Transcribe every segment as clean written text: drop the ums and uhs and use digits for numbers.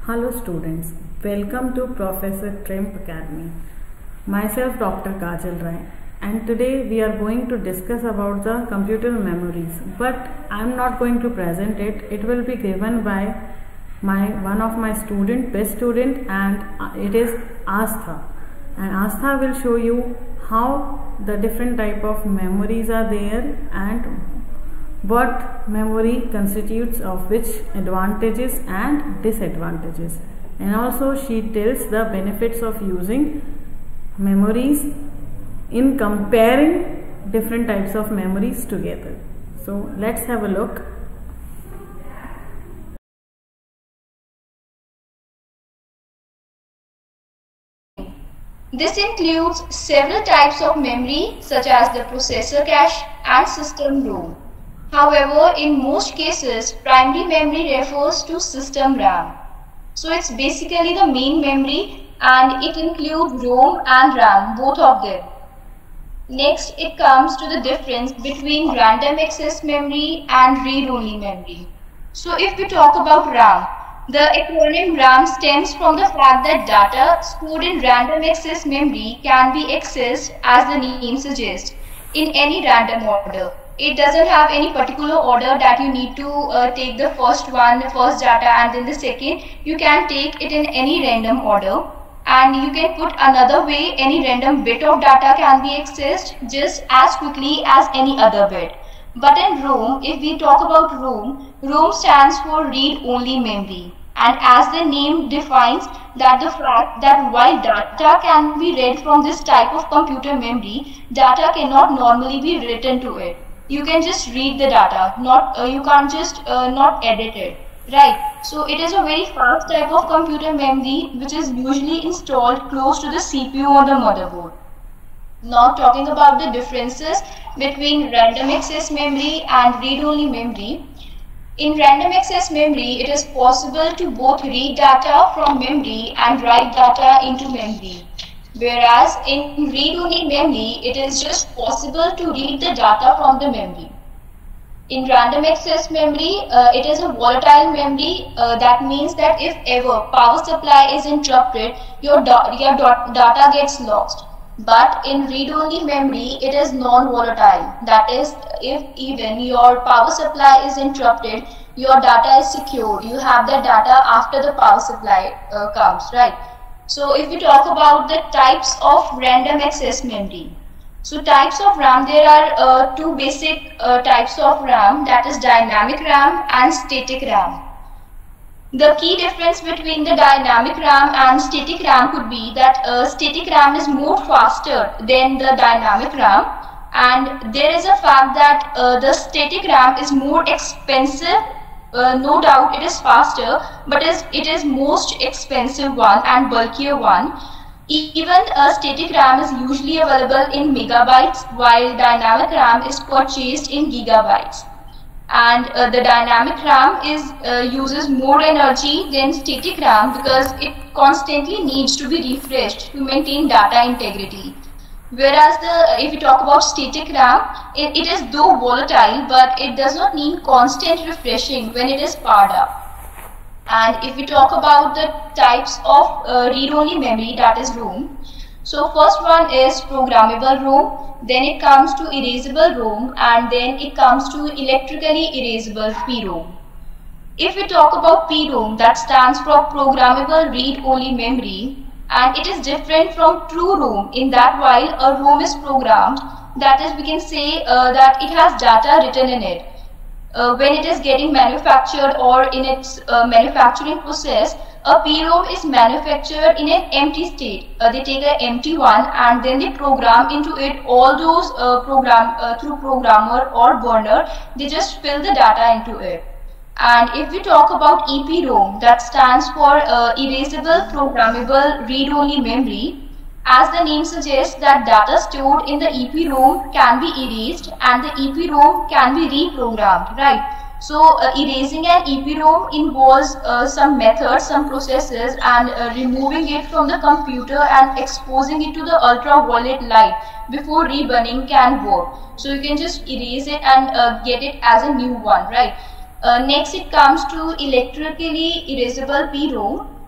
Hello students, welcome to Professor Tremp Academy. Myself Dr. Kajal Rai, and today we are going to discuss about the computer memories, but I am not going to present it. It will be given by one of my best student, and it is Astha. And Astha will show you how the different type of memories are there and what memory constitutes of which advantages and disadvantages, and also she tells the benefits of using memories in comparing different types of memories together. So let's have a look. This includes several types of memory such as the processor cache and system ROM. However, in most cases, primary memory refers to system RAM. So it's basically the main memory and it includes ROM and RAM, both of them. Next, it comes to the difference between random access memory and read-only memory. So if we talk about RAM, the acronym RAM stems from the fact that data stored in random access memory can be accessed, as the name suggests, in any random order. It doesn't have any particular order that you need to take the first data and then the second. You can take it in any random order, and you can put another way any random bit of data can be accessed just as quickly as any other bit. But in ROM, if we talk about ROM stands for read-only memory, and as the name defines that the fact that while data can be read from this type of computer memory, data cannot normally be written to it. You can just read the data, you can't just not edit it, right? So it is a very fast type of computer memory which is usually installed close to the CPU on the motherboard. Now talking about the differences between random access memory and read-only memory. In random access memory, it is possible to both read data from memory and write data into memory. Whereas in read-only memory, it is just possible to read the data from the memory. In random access memory, it is a volatile memory. That means that if ever power supply is interrupted, your data gets lost. But in read-only memory, it is non-volatile. That is, if even your power supply is interrupted, your data is secured. You have the data after the power supply comes, right? So if we talk about the types of random access memory. So types of RAM, there are two basic types of RAM, that is dynamic RAM and static RAM. The key difference between the dynamic RAM and static RAM could be that static RAM is more faster than the dynamic RAM, and there is a fact that the static RAM is more expensive. No doubt it is faster, but it is most expensive one and bulkier one. Even static RAM is usually available in megabytes, while dynamic RAM is purchased in gigabytes. And the dynamic RAM uses more energy than static RAM because it constantly needs to be refreshed to maintain data integrity. Whereas if we talk about static RAM, it is though volatile, but it does not need constant refreshing when it is powered up. And if we talk about the types of read-only memory, that is ROM. So first one is programmable ROM, then it comes to erasable ROM, and then it comes to electrically erasable PROM. If we talk about PROM, that stands for programmable read-only memory, and it is different from true ROM in that while a ROM is programmed, that is, we can say that it has data written in it. When it is getting manufactured or in its manufacturing process, a PROM is manufactured in an empty state. They take an empty one and then they program into it all those through programmer or burner. They just fill the data into it. And if we talk about EPROM, that stands for erasable programmable read-only memory. As the name suggests, that data stored in the EPROM can be erased and the EPROM can be reprogrammed, right? So erasing an EPROM involves some methods, some processes, and removing it from the computer and exposing it to the ultraviolet light before reburning can work. So you can just erase it and get it as a new one, right? Next it comes to electrically erasable PROM.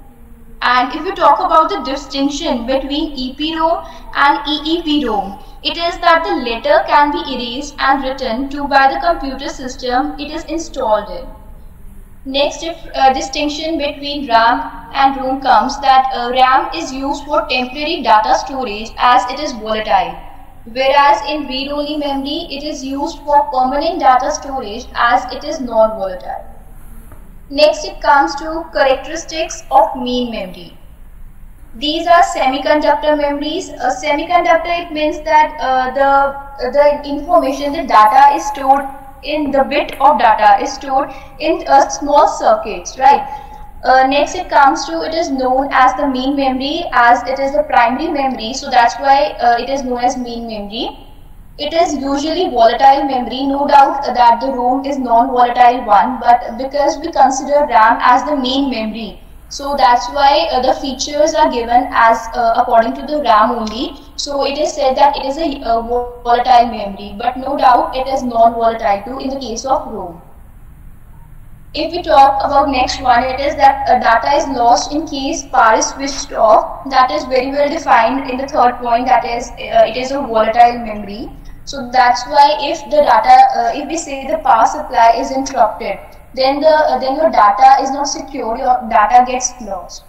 And if we talk about the distinction between EPROM and EEPROM, it is that the letter can be erased and written to by the computer system it is installed in. Next distinction between RAM and ROM comes that RAM is used for temporary data storage as it is volatile, whereas in read-only memory it is used for permanent data storage as it is non-volatile. Next it comes to characteristics of main memory. These are semiconductor memories. A semiconductor, it means that the information, the data is stored in the bit of data is stored in small circuits, right? Next it comes to, it is known as the main memory as it is the primary memory, so that's why it is known as main memory. It is usually volatile memory, no doubt that the ROM is non-volatile one, but because we consider RAM as the main memory, so that's why the features are given as according to the RAM only. So it is said that it is a volatile memory, but no doubt it is non-volatile too in the case of ROM. If we talk about next one, it is that data is lost in case power is switched off. That is very well defined in the third point, that is it is a volatile memory. So that's why if the data, if we say the power supply is interrupted, then your data is not secure, your data gets lost.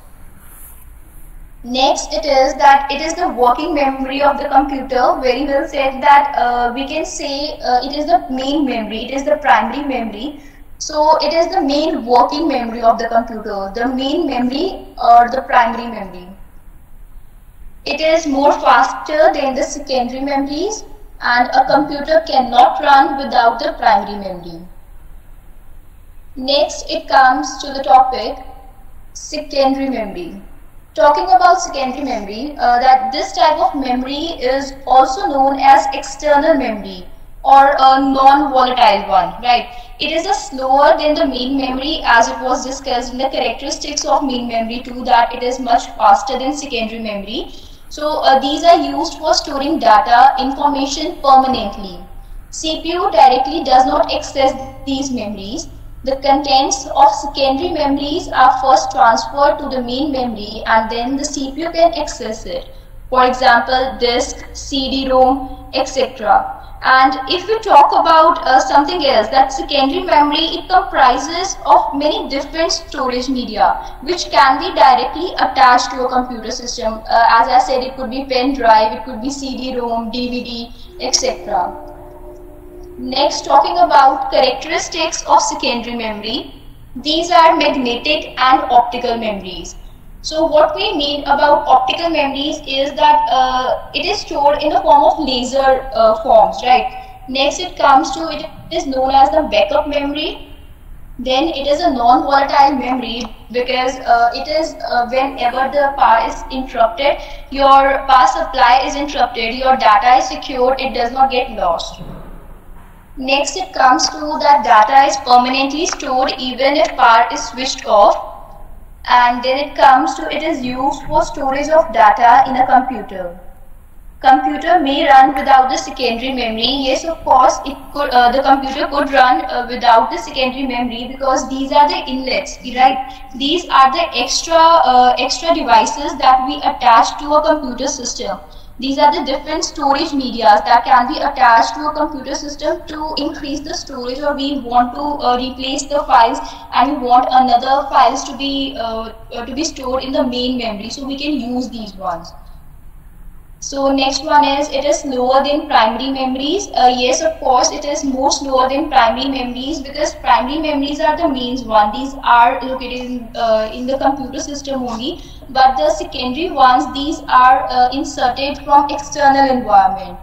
Next it is that it is the working memory of the computer. Very well said that we can say it is the main memory, it is the primary memory. So it is the main working memory of the computer, the main memory or the primary memory. It is more faster than the secondary memories, and a computer cannot run without the primary memory. Next it comes to the topic secondary memory. Talking about secondary memory, that this type of memory is also known as external memory or a non-volatile one, right? It is slower than the main memory, as it was discussed in the characteristics of main memory too, that it is much faster than secondary memory. So these are used for storing data, information permanently. CPU directly does not access these memories. The contents of secondary memories are first transferred to the main memory and then the CPU can access it. For example, disk, CD-ROM, etc. And if we talk about something else, that secondary memory, it comprises of many different storage media which can be directly attached to a computer system. As I said, it could be pen drive, it could be CD-ROM, DVD, etc. Next, talking about characteristics of secondary memory, these are magnetic and optical memories. So what we mean about optical memories is that it is stored in the form of laser forms, right? Next it comes to, it is known as the backup memory. Then it is a non-volatile memory because it is whenever the power is interrupted, your power supply is interrupted, your data is secured, it does not get lost. Next it comes to that data is permanently stored even if power is switched off. And then it comes to, it is used for storage of data in a computer. Computer may run without the secondary memory. Yes, of course, it could. The computer could run without the secondary memory because these are the inlets, right? These are the extra devices that we attach to a computer system. These are the different storage medias that can be attached to a computer system to increase the storage, or we want to replace the files and we want another files to be stored in the main memory, so we can use these ones. So next one is, it is slower than primary memories. Yes, of course, it is more slower than primary memories because primary memories are the main one. These are located in the computer system only. But the secondary ones, these are inserted from external environment.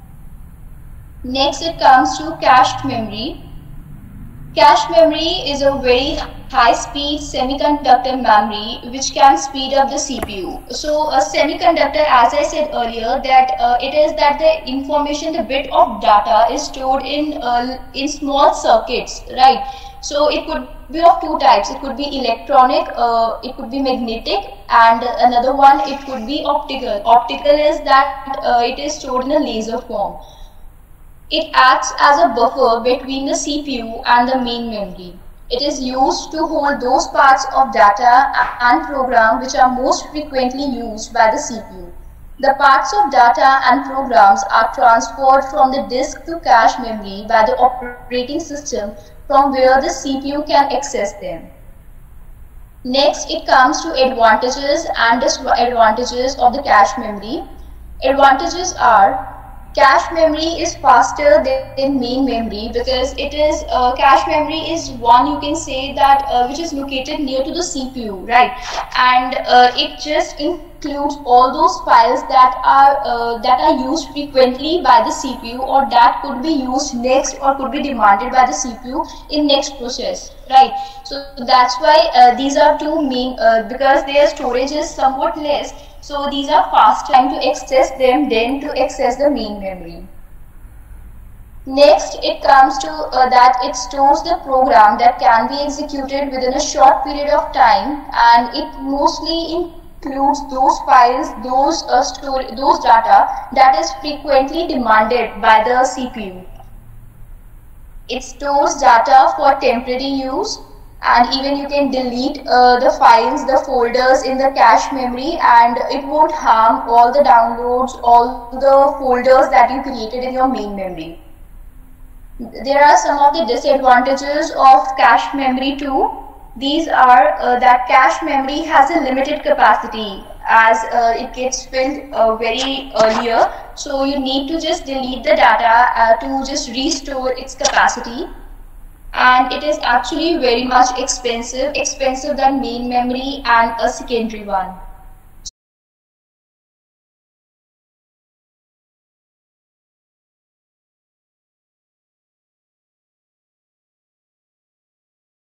Next it comes to cached memory. Cache memory is a very high-speed semiconductor memory which can speed up the CPU. So a semiconductor, as I said earlier, that it is that the information, the bit of data is stored in small circuits, right? So it could be of two types. It could be electronic, it could be magnetic, and another one it could be optical. Optical is that it is stored in a laser form. It acts as a buffer between the CPU and the main memory. It is used to hold those parts of data and program which are most frequently used by the CPU. The parts of data and programs are transferred from the disk to cache memory by the operating system, from where the CPU can access them. Next, it comes to advantages and disadvantages of the cache memory. Advantages are cache memory is faster than main memory, because it is cache memory is one, you can say that which is located near to the CPU, right? And it just includes all those files that are used frequently by the CPU, or that could be used next or could be demanded by the CPU in next process, right? So that's why these are two main, because their storage is somewhat less. So these are fast time to access them than to access the main memory. Next, it comes to that it stores the program that can be executed within a short period of time, and it mostly includes those files, those data that is frequently demanded by the CPU. It stores data for temporary use, and even you can delete the files, the folders in the cache memory, and it won't harm all the downloads, all the folders that you created in your main memory. There are some of the disadvantages of cache memory too. These are that cache memory has a limited capacity, as it gets filled very earlier, so you need to just delete the data to just restore its capacity. And it is actually very much expensive than main memory and a secondary one.